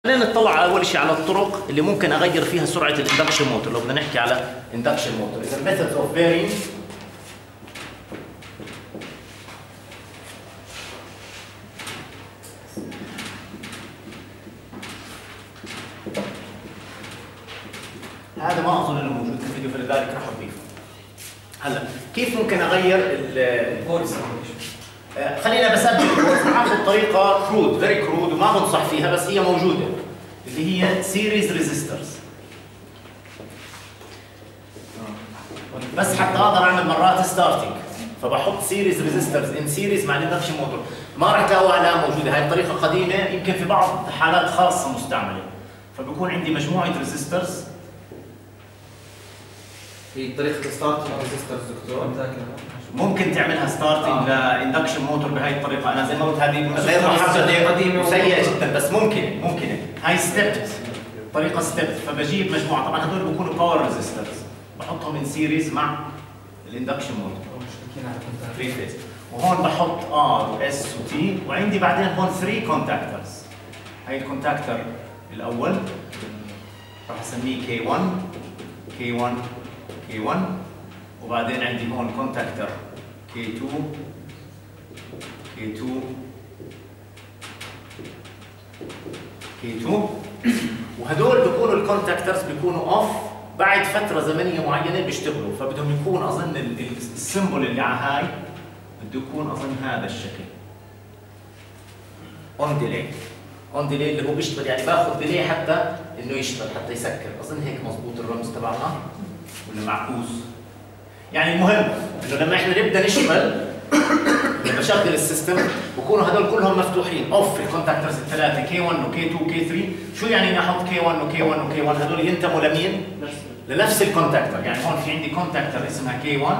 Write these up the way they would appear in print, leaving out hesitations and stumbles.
خلينا نطلع اول شيء على الطرق اللي ممكن اغير فيها سرعه الاندكشن موتور. لو بدنا نحكي على اندكشن موتور، اذا methods of varying هذا ما اظن انه موجود في الفيديو، فلذلك راح اضيفه. هلا كيف ممكن اغير الفورس؟ خلينا بس ناخذ طريقه كرود، فيري كرود، وما بنصح فيها بس هي موجوده، اللي هي سيريز ريزيسترز. بس حتى اقدر اعمل مرات ستارتنج، فبحط سيريز ريزيسترز ان سيريز مع الاندكشن موتور. ما راح تلاقوها الان موجوده، هاي الطريقه قديمه، يمكن في بعض حالات خاصه مستعمله. فبكون عندي مجموعه ريزيسترز. في طريقه ستارتنج ريزيسترز دكتور ممكن تعملها ستارتنج لاندكشن موتور بهي الطريقه. انا زي ما قلت هذه غير محدده وسيئه جدا، بس ممكنه. هاي ستيبت، طريقه ستيبت. فبجيب مجموعه، طبعا هذول بيكونوا باور ريزيسترز، بحطهم ان سيريز مع الاندكشن موتور 3 فيز. وهون بحط ار واس وتي، وعندي بعدين هون 3 كونتاكترز. هاي الكونتاكتر الاول راح اسميه كي 1 كي 1 كي 1، وبعدين عندي هون كونتاكتر كي 2 كي 2 كي 2. وهدول بيكونوا الكونتاكترز بيكونوا اوف بعد فتره زمنيه معينه بيشتغلوا، فبدهم يكون اظن السيمبل اللي على هاي بده يكون اظن هذا الشكل، اون ديلي. اون ديلي اللي هو بيشتغل، يعني باخذ ديلي حتى انه يشتغل، حتى يسكر. اظن هيك مضبوط الرمز تبعنا ولا معكوس؟ يعني المهم انه لما احنا نبدا نشتغل، لما بشغل السيستم بكونوا هذول كلهم مفتوحين اوف، الكونتاكترز الثلاثه كي 1 وكي 2 وكي 3. شو يعني اني احط كي 1 وكي 1 وكي 1؟ هذول ينتموا لمين؟ لنفس الكونتاكتر. يعني هون في عندي كونتاكتر اسمها كي 1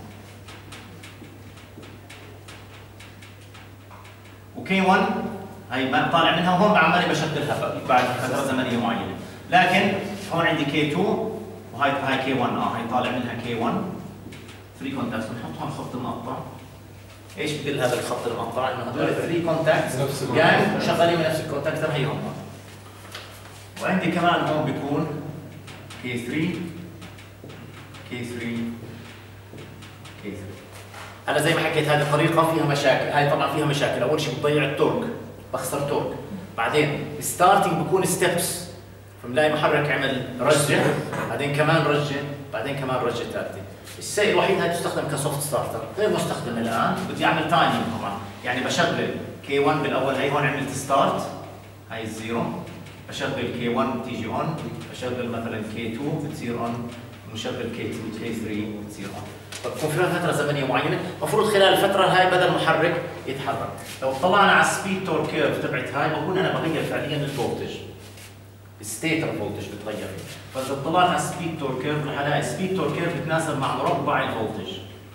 وكي 1 هي طالع منها، وهون بعمالي بشغلها بعد فتره زمنيه معينه. لكن هون عندي كي 2 وهي كي 1، هي طالع منها كي 1. 3 كونتاكتس بنحط هون خط مقطع. ايش بدل هذا الخط المقطع؟ انه هذول 3 كونتاكتس يعني شغالين من نفس الكونتاكتر، هي هم. وعندي كمان هون بيكون كي 3 كي 3 كي 3. انا زي ما حكيت هذه الطريقه فيها مشاكل، هاي طبعا فيها مشاكل. اول شيء بتضيع التورك، بخسر تورك. بعدين الستارتنج بكون ستبس، فبنلاقي محرك عمل رجه، بعدين كمان رجه، بعدين كمان رجه ثالثه. الشيء الوحيد هاي تستخدم كسوفت ستارتر، غير مستخدم الان. بدي اعمل تايمينج طبعا، يعني بشغل كي 1 بالاول، هي هون عملت ستارت، هاي الزيرو، بشغل كي 1 تيجي اون، بشغل مثلا كي 2 بتصير اون، بشغل كي 2 كي 3 بتصير اون. فبكون في فتره زمنيه معينه، المفروض خلال الفتره هاي بدا المحرك يتحرك. لو طلعنا على السبيد تور كيرف تبعت هاي، بكون انا بغير فعليا الفولتج، الستيتر فولتج بتغير. فاذا طلعت على السبيد تور كيرف رح الاقي السبيد تور كيرف بتناسب مع مربع الفولتج.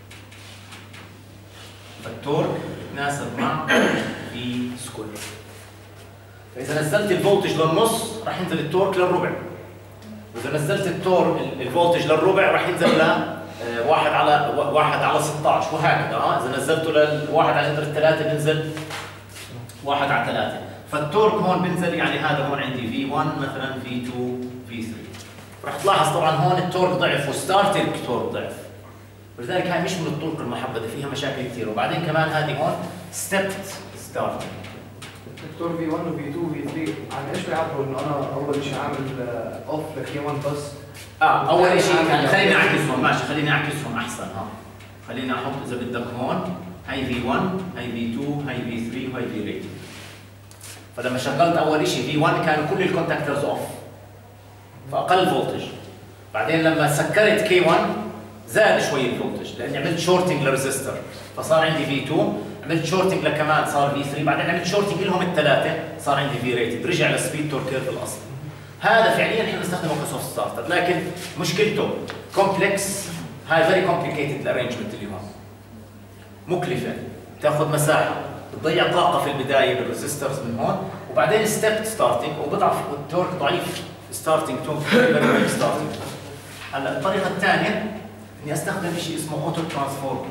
فالتورك بتناسب مع في سكوير. فاذا نزلت الفولتج للنص رح ينزل التورك للربع، واذا نزلت الفولتج للربع رح ينزل ل 1/16، وهكذا. اذا نزلته ل1 على جذر 3 بينزل 1 على 3. فالتورك هون بينزل، يعني هذا هون عندي في1 مثلا، في2 في3. رح تلاحظ طبعا هون التورك ضعف وستارتنج تورك ضعف، ولذلك هاي مش من الطرق المحبذه، فيها مشاكل كثير. وبعدين كمان هذه هون ستيبت ستارتنج. دكتور في 1 وفي 2 وفي 3 عن ايش بيعبروا؟ انه انا اول شيء عامل اوف لكي 1 بس. اول شيء يعني خليني اعكسهم، ماشي، خليني اعكسهم احسن. خليني احط اذا بدك هون هي في 1، هي في 2، هي في 3، وهي في ريت. فلما شغلت اول شيء في 1 كانوا كل الكونتاكترز اوف، فاقل فولتج. بعدين لما سكرت كي 1 زاد شوي الفولتج، لاني عملت شورتنج للريزستور، فصار عندي في 2، عملت شورتنج لكمان صار في 3، بعدين عملت شورتنج لهم الثلاثه صار عندي في ريتد، رجع للسبيد تور كيرف الاصلي. هذا فعليا احنا بنستخدمه كسوفت ستارتر، لكن مشكلته كومبلكس، هاي فيري كومبليكيتد الارينجمنت اللي هون، مكلفه، تاخذ مساحه، بتضيع طاقه في البدايه بالريزستورز من هون، وبعدين ستيب ستارتنج وبضعف التورك ضعيف ستارتنج تو فيري ستارتنج. هلا الطريقه الثانيه اني استخدم شيء اسمه اوتو ترانسفورمر،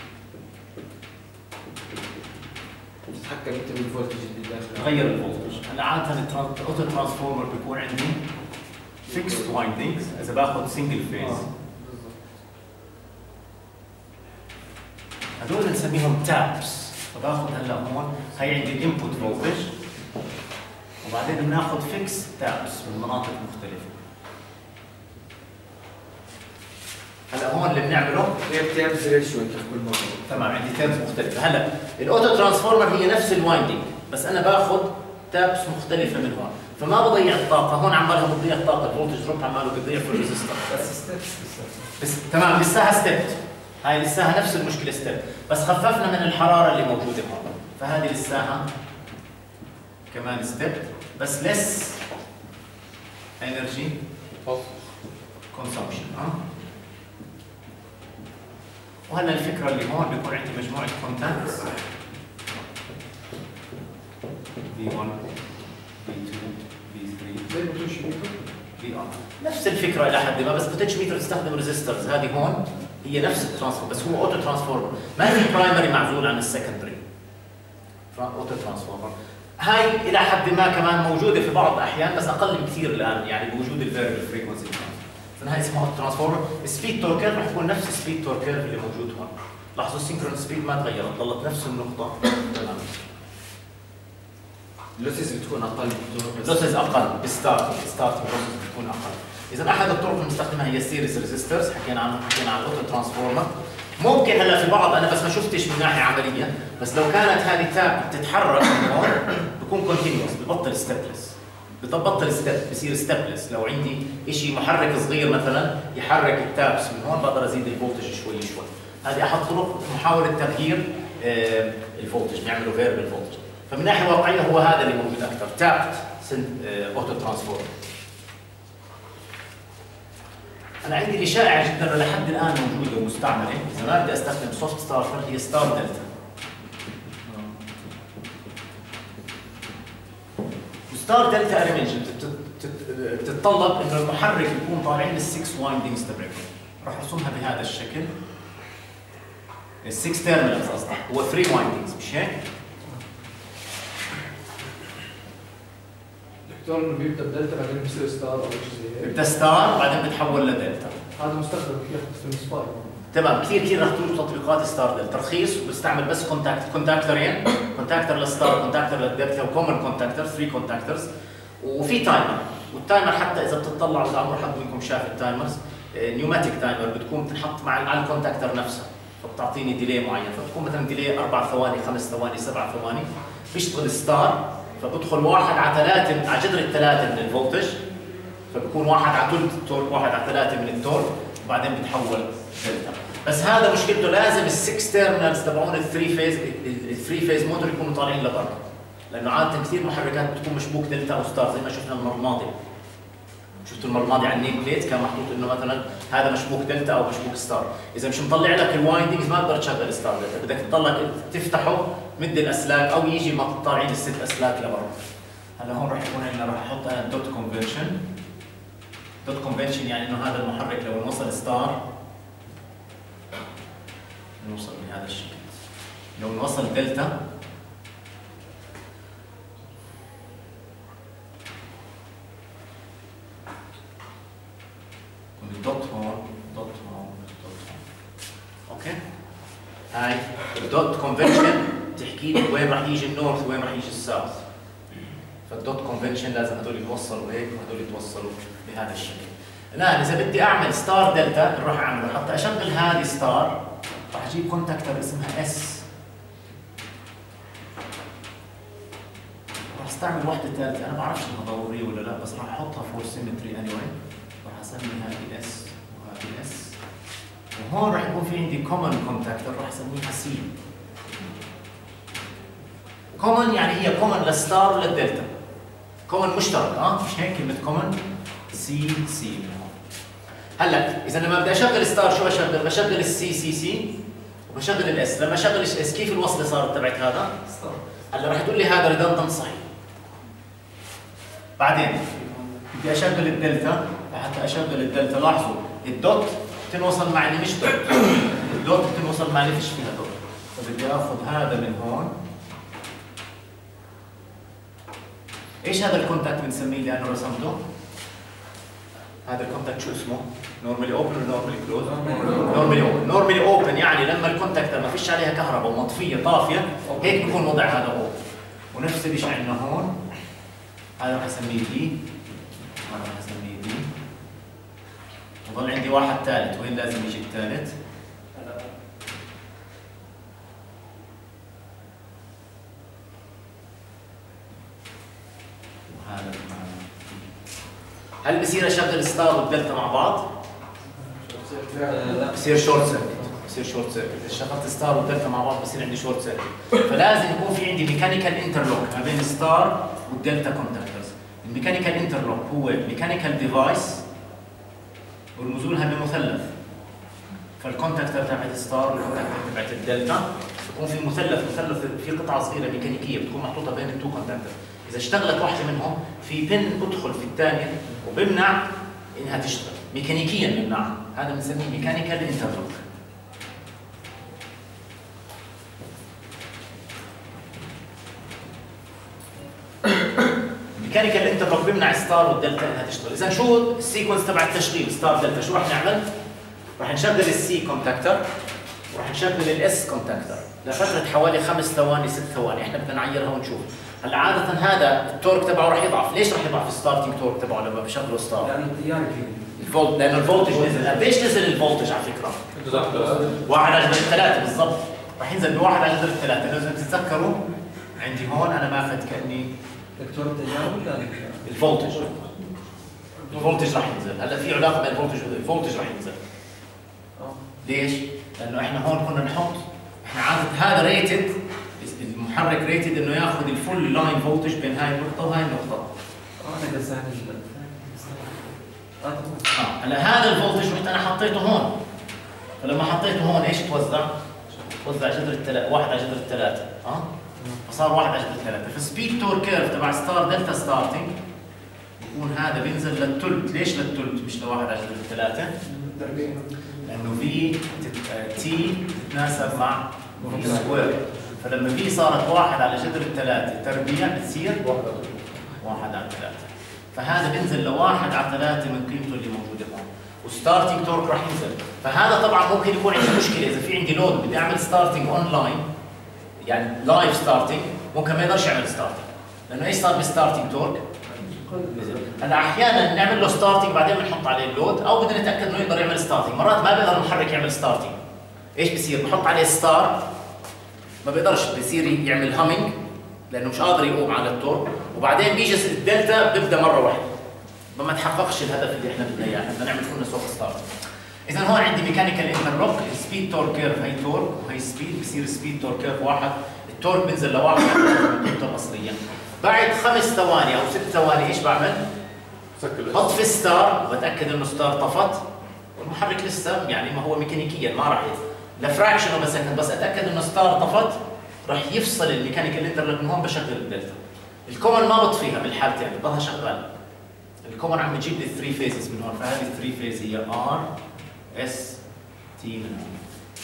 تتحكم انت بالفولتج اللي داخل، غير الفولتج. هلا عاده الاوتو ترانسفورمر بيكون عندي فيكست وايندينجز اذا باخذ سنجل فيز، هذول بنسميهم تابس. فباخذ هلا هون هي عندي الانبوت فولتج، وبعدين بناخذ فيكس تابس من مناطق مختلفه. هلا هون اللي بنعمله هي تابس ريشيو انت كل مره. تمام، عندي تابس مختلفه. هلا الاوتو ترانسفورمر هي نفس الوايندينج بس انا باخذ تابس مختلفه من هون، فما بضيع الطاقه. هون عمالها بتضيع الطاقه، الفولتج دروب عماله بتضيع في الريزستور. بس تمام لساها ستيب، هاي لساها نفس المشكله ستيب، بس خففنا من الحراره اللي موجوده هون، فهذه لساها كمان ستيب بس less energy consumption. وهلا الفكره اللي هون بيكون عندي مجموعه كونتاكتس V1 V2 V3 زي البوتنشيوميتر VR، نفس الفكره الى حد ما، بس بوتنشيوميتر تستخدم ريزيسترز. هذه هون هي نفس الترانسفورمر بس هو اوتو ترانسفورمر، ما في برايمري معزول عن السكندري. اوتو ترانسفورمر هاي الى حد ما كمان موجوده في بعض الاحيان بس اقل بكثير الان، يعني بوجود الفيريبل فريكونسي. هاي اسمها اوتو ترانسفورمر. السبيد توركر رح تكون نفس السبيد توركر اللي موجود هون. لاحظوا السينكرون سبيد ما تغيرت، ضلت نفس النقطه تماما. اللوسز بتكون اقل اللوسز اقل بالستارتنج بروسس بتكون اقل. اذا احد الطرق المستخدمه هي السيريز ريزيسترز، حكينا عن الاوتو ترانسفورمر. ممكن هلا في بعض انا بس ما شفتش من ناحيه عمليه، بس لو كانت هذه تاب بتتحرك من هون بكون كونتينيوس، ببطل ستيبلس، ببطل ستيب، بصير ستيبلس. لو عندي شيء محرك صغير مثلا يحرك التابس من هون بقدر ازيد الفولتج شوي شوي. هذه احد طرق محاوله تغيير الفولتج، بيعملوا فيربل فولتج. فمن ناحيه واقعيه هو هذا اللي موجود اكثر، تابت اوتو ترانسفورمر. انا عندي اللي شائعه جدا ولحد الان موجوده ومستعمله، اذا ما بدي استخدم سوفت ستارتر، هي ستار دلتا. وستار دلتا ارينجمنت بتتطلب انه المحرك يكون طالعين ال6 وايندينجز تبعكم. راح ارسمها بهذا الشكل. ال6 تيرمينالز قصدي، هو 3 وايندينجز مش هيك؟ دكتور انه بيبدا بدلتا بعدين بصير ستار او شيء زي هيك. بيبدا ستار بعدين بتحول لدلتا. هذا مستخدم كثير في السباي. تمام، كثير رح توجد تطبيقات ستار دلتا رخيص وبستعمل بس كونتاكتورين، كونتاكتور للستار كونتاكتور للدلتا وكومن كونتاكتور 3 كونتاكتورز، وفي تايمر. والتايمر حتى اذا بتطلعوا اذا عمر حد منكم شاف التايمرز، نيوماتيك تايمر بتكون بتنحط على الكونتاكتور نفسها، فبتعطيني ديلي معين، فبتكون مثلا ديلي 4 ثواني 5 ثواني 7 ثواني. بيشتغل ستار، فبدخل 1 على 3 على جذر ال3 من الفولتج، فبكون 1 على ثلث التورك 1 على 3 من التورك، وبعدين بتحول دلتا. بس هذا مشكلته لازم ال6 تيرمينالز تبعون الثري فيز موتور يكونوا طالعين لبرا، لانه عاده كثير محركات بتكون مشبوك دلتا او ستار، زي ما شفنا المره الماضيه. شفتوا المره الماضيه على النيم بليت كان محطوط انه مثلا هذا مشبوك دلتا او مشبوك ستار. اذا مش مطلع لك الوايندنجز ما بتقدر تشغل ستار دلتا، بدك تضلك تفتحه مد الاسلاك او يجي طالعين ال6 اسلاك لبرا. هلا هون راح يكون عندنا، راح احط انا دوت كونفنشن. دوت كونفنشن يعني انه هذا المحرك لو وصل ستار نوصل بهذا الشكل، لو نوصل دلتا الدوت هون، دوت هون، دوت هون. اوكي؟ هاي الدوت كونفنشن تحكي لي وين راح يجي النورث وين راح يجي الساوث. فالدوت كونفنشن لازم هذول يتوصلوا هيك وهذول يتوصلوا بهذا الشكل. الان اذا بدي اعمل ستار دلتا اللي راح اعمله حتى اشغل هذه ستار، راح اجيب كونتاكتور اسمها اس. راح استعمل وحده ثالثه، انا ما بعرفش انها ضروريه ولا لا، بس راح احطها فور سيمتري اني واي. راح اسمي هذه اس وهذه اس، وهون راح يكون في عندي كومن كونتاكتور راح اسميها سي. كومن يعني هي كومن للستار وللدلتا، كومن مشترك، مش هيك كلمه كومن سي. هلا اذا لما بدي اشغل ستار شو بشغل؟ بشغل السي وبشغل الاس. لما اشغل الاس كيف الوصله صارت تبعت هذا؟ ستار. هلا راح تقول لي هذا ريدندنت صحيح. بعدين بدي اشغل الدلتا، لحتى اشغل الدلتا لاحظوا الدوت بتنوصل مع اللي مش دوت، الدوت بتنوصل مع اللي فيش فيها دوت، فبدي اخذ هذا من هون ايش هذا الكونتاكت بنسميه اللي انا رسمته؟ هذا الكونتاكت شو اسمه؟ نورمالي اوبن ولا نورمالي كلوز؟ نورمالي اوبن، نورمالي اوبن يعني لما الكونتاكت ما فيش عليها كهرباء ومطفيه طافيه هيك بكون وضع هذا اوبن. ونفس الشيء عندنا هون، هذا راح اسميه دي، هذا راح اسميه دي. وضل عندي واحد ثالث، وين لازم يجي الثالث؟ وهذا هل بصير اشغل ستار والدلتا مع بعض؟ بصير شورت سيركت، بصير شورت سيركت، اذا شغلت ستار والدلتا مع بعض بصير عندي شورت سيركت، فلازم يكون في عندي ميكانيكال انترلوك ما بين الستار والدلتا كونتاكتورز. الميكانيكال انترلوك هو ميكانيكال ديفايس ورموزولها بمثلث، فالكونتاكتور تبعت الستار والكونتاكتور تبعت الدلتا بكون في مثلث في قطعه صغيره ميكانيكيه بتكون محطوطه بين التو كونتاكتور، اذا اشتغلت واحده منهم في بن بدخل في الثانيه وبمنع انها تشتغل ميكانيكيا، بمنعها، هذا بنسميه ميكانيكال انترلوك. ميكانيكال انترلوك بيمنع الستار والدلتا انها تشتغل. اذا شو السيكونس تبع التشغيل ستار دلتا؟ شو راح نعمل؟ راح نشغل السي كونتاكتور وراح نشغل الاس كونتاكتور لفتره حوالي 5 ثواني 6 ثواني، احنا بدنا نعيرها ونشوف. هلا عاده هذا التورك تبعه راح يضعف، ليش راح يضعف الستارتنج تورك تبعه لما بشغله ستار؟ لأنه التيار كبير. الفولت، لانه الفولتج نزل، قديش نزل الفولتج على فكره؟ 1 على جذر 3 بالضبط، راح ينزل ب1 على جذر 3، لازم تتذكروا عندي هون انا ماخذ كاني دكتور التيار ولا الفولتج راح ينزل، هلا في علاقه بين الفولتج راح ينزل. ليش؟ لانه احنا هون كنا نحط، احنا عاده هذا ريتد، المحرك ريتد انه ياخذ الفول لاين فولتج بين هاي النقطه وهاي النقطه. انا قصدي هلا هذا الفولتج رحت انا حطيته هون، فلما حطيته هون ايش توزع؟ توزع جذر 1 على جذر 3 فصار 1 على جذر 3، فالسبيد تور كيرف تبع ستار دلتا ستارتنج بيكون هذا بينزل للثلث، ليش للثلث مش ل1 على جذر 3؟ لانه في تي تتناسب مع في سكوير، فلما في صارت 1 على جذر 3 تربيع بتصير 1 على 3، فهذا بينزل ل1 على 3 من قيمته اللي موجوده هون، وستارتنج تورك راح ينزل. فهذا طبعا ممكن يكون عندي مشكله اذا في عندي لود بدي اعمل ستارتنج اون لاين، يعني لايف ستارتنج، ممكن ما يقدرش يعمل ستارتنج، لانه ايش صار بالستارتنج تورك؟ هلا احيانا نعمل له ستارتنج بعدين بنحط عليه اللود، او بدنا نتاكد انه يقدر يعمل ستارتنج، مرات ما بيقدر المحرك يعمل ستارتنج، ايش بصير؟ بحط عليه ستار ما بيقدرش، بصير يعمل هامينج لانه مش قادر يقوم على التورك، وبعدين بيجي الدلتا بيبدا مره واحده، ما تحققش الهدف اللي احنا بدنا اياه، احنا بدنا نعمل كلنا صوت ستارت. اذا هون عندي ميكانيكال انترلوك، السبيد تورك كيرف هي تورك وهي سبيد، بصير سبيد تورك كيرف 1، التورك بينزل ل1 على القيمه الاصليه. بعد 5 ثواني او 6 ثواني ايش بعمل؟ بطفي الستار وبتاكد انه ستار طفت، والمحرك لسه يعني ما هو ميكانيكيا ما راح لفراكشن اوف سكند، بس اتاكد انه ستار طفت راح يفصل الميكانيكال انترلوك من هون، بشغل الدلتا. الكومن ما بطفيها بالحالتين، بضلها شغال. الكومن عم بجيب لي 3 فيزز من هون، فهذه 3 فيز هي ار اس تي من هون.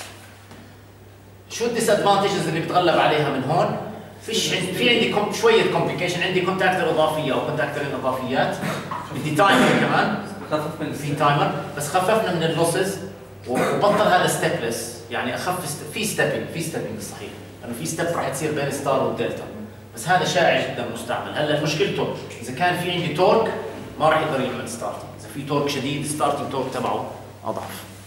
شو الديس ادفانتجز اللي بتغلب عليها من هون؟ في عندي شويه كومبليكيشن، عندي كونتاكتور اضافيه او كونتاكتورين اضافيات، بدي تايمر كمان، خفف من في تايمر، بس خففنا من اللوسز وبطل هذا ستيبلس، يعني اخف في ستيبنج صحيح، لانه في ستيب راح تصير بين الستار والدلتا، بس هذا شائع جدا مستعمل. هلا مشكلته اذا كان في عندي تورك ما راح يقدر يعمل ستارتنج، اذا في تورك شديد ستارتنج تورك تبعه اضعف.